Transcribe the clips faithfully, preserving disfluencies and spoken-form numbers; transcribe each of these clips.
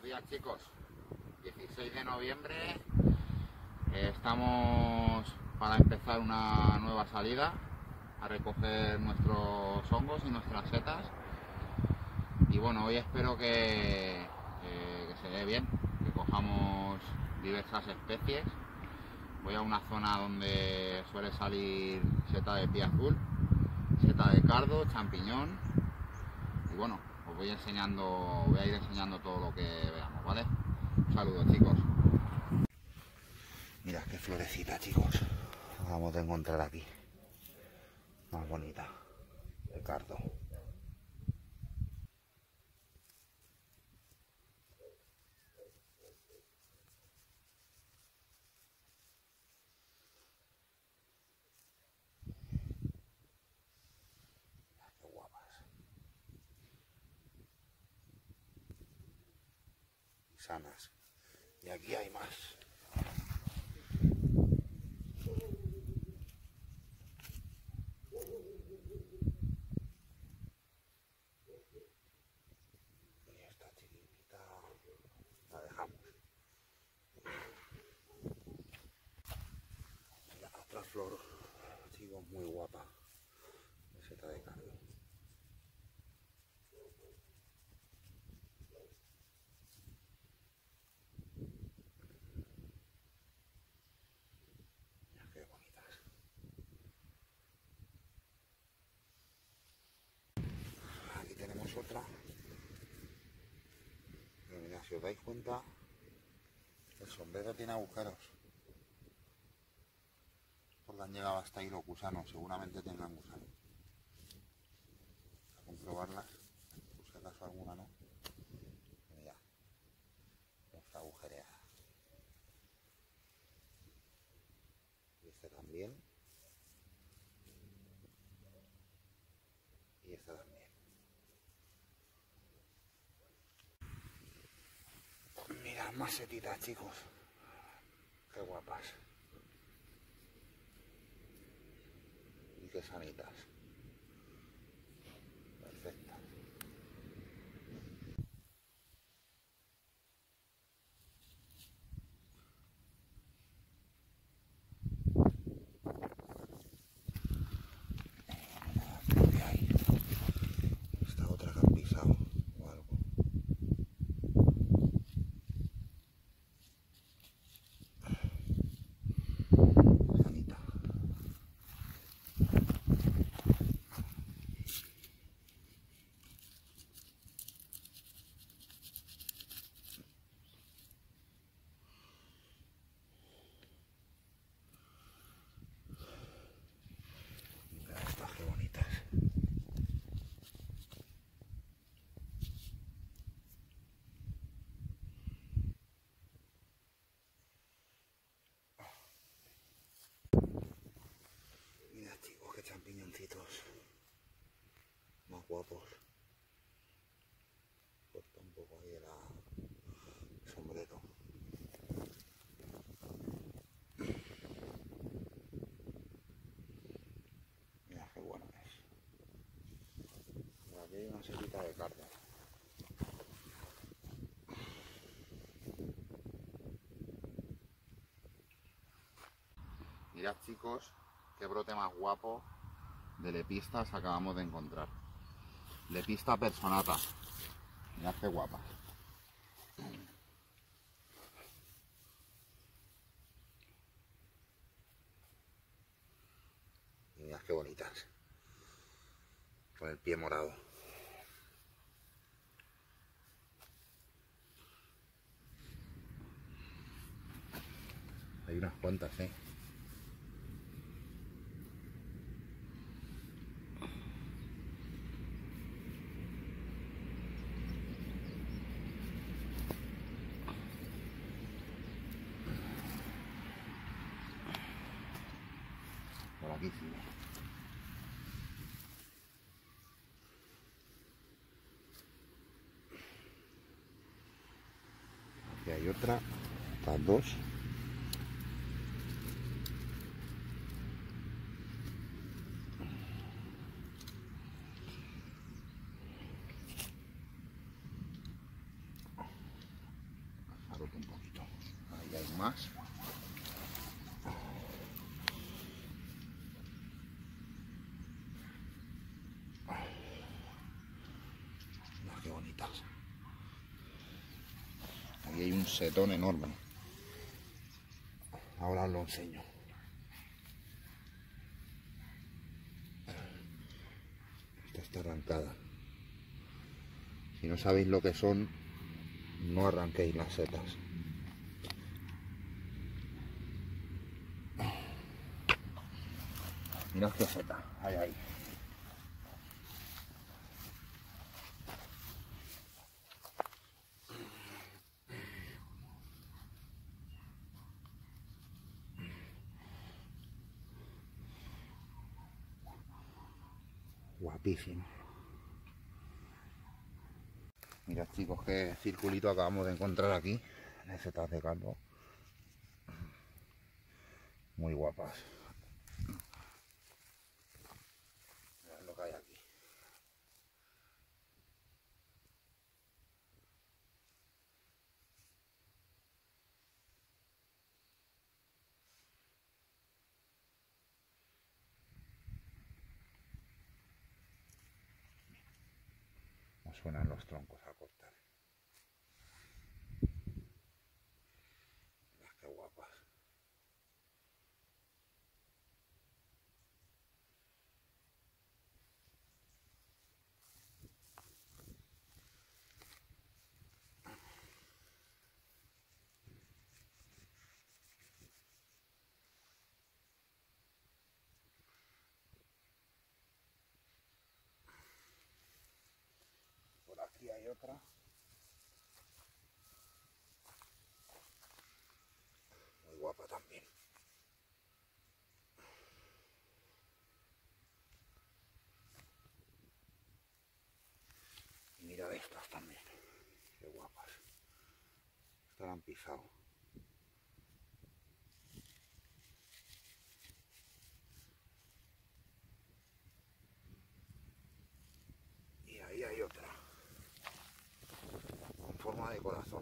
días, chicos. dieciséis de noviembre. Eh, estamos para empezar una nueva salida a recoger nuestros hongos y nuestras setas. Y bueno, hoy espero que, eh, que se dé bien, que cojamos diversas especies. Voy a una zona donde suele salir seta de pie azul, seta de cardo, champiñón. Y bueno, os voy enseñando, voy a ir enseñando todo lo que veamos, ¿vale? Un saludo, chicos. Mirad qué florecita, chicos. Acabamos de encontrar aquí. Más bonita. De cardo. Qué guapas. Y sanas. Y aquí hay más. La dejamos. Mira, otra flor, chicos, muy guapa. De seta de cardo. Mira qué bonitas. Aquí tenemos otra. Pero mira, si os dais cuenta, el sombrero tiene agujeros. Porque han llegado hasta ahí los gusanos, seguramente tengan gusanos. A comprobarlas, por si acaso alguna no. Mira, está agujereada. Y esta también. Y esta también. Mirad más setitas, chicos. Qué guapas. Y qué sanitas. Perfectas. ¿Qué hay? Esta otra que han pisado o algo. Sanita. Mira estas qué bonitas. Mira, chicos, qué champiñoncitos más guapos. Corta un poco ahí el sombrero. Mira qué bueno es. Por aquí hay una setita de cardo. Mirad, chicos, qué brote más guapo de lepistas acabamos de encontrar. Lepista personata. Mirad qué guapa. Mirad qué bonitas. Con el pie morado. Hay unas cuantas, eh. Por aquí sí. Aquí hay otra, estas dos. más. Mira qué bonitas. Aquí hay un setón enorme. Ahora os lo enseño. Esta está arrancada. Si no sabéis lo que son, no arranquéis las setas. Mirad qué seta hay ahí. Guapísimo. Mirad, chicos, qué circulito acabamos de encontrar aquí en setas de calvo. Muy guapas. Mirad lo que hay aquí. Nos suenan los troncos a cortar. Mirad qué guapas. Por aquí hay otra. Muy guapa también. Y mirad estas también. Qué guapas. Estas la han pisado. Y ahí hay otra. Con forma de corazón.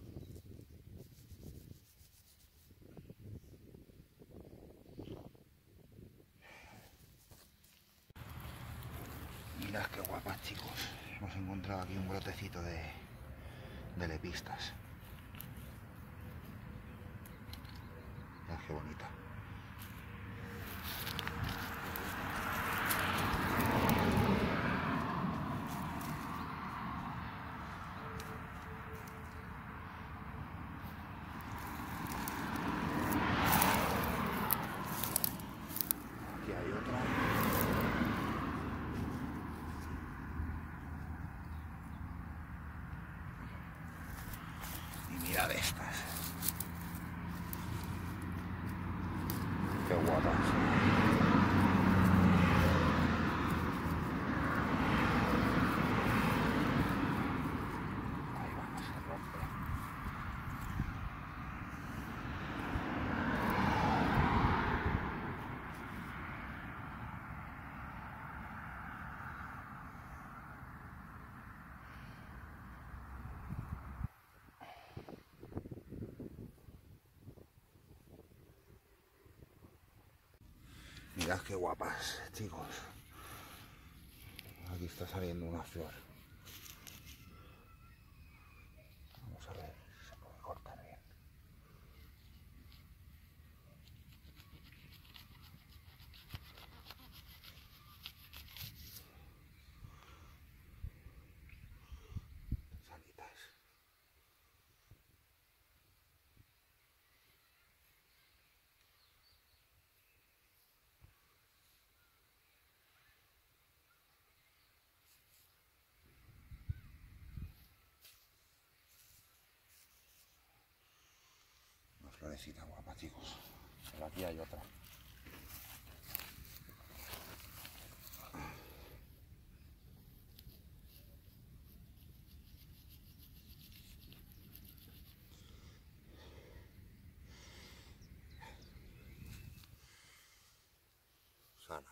Mirad qué guapas, chicos. Hemos encontrado aquí un brotecito de, de lepistas. Mirad qué bonita. Aquí hay otra. Y mirad estas. Qué guapas. Ahí vamos, se rompe. Mirad qué guapas, chicos. Aquí está saliendo una flor. Vamos a ver si se puede cortar bien. Sanitas. Una florecita guapa, chicos. Pero aquí hay otra. Sanas.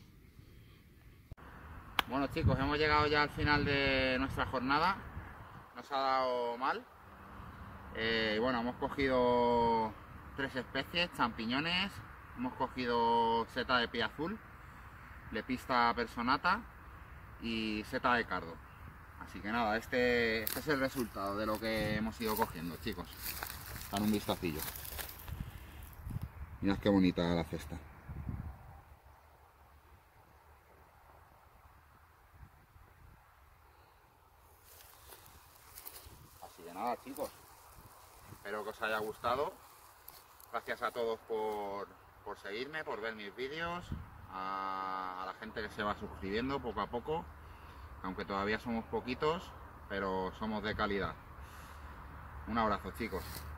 Bueno, chicos, hemos llegado ya al final de nuestra jornada. nos ha dado mal. Eh, bueno, hemos cogido tres especies, champiñones, hemos cogido seta de pie azul, lepista personata y seta de cardo. Así que nada, este, este es el resultado de lo que hemos ido cogiendo, chicos. Dan un vistacillo. Mirad qué bonita la cesta. Así que nada, chicos. Espero que os haya gustado. Gracias a todos por, por seguirme, por ver mis vídeos. A, a la gente que se va suscribiendo poco a poco. Aunque todavía somos poquitos, pero somos de calidad. Un abrazo, chicos.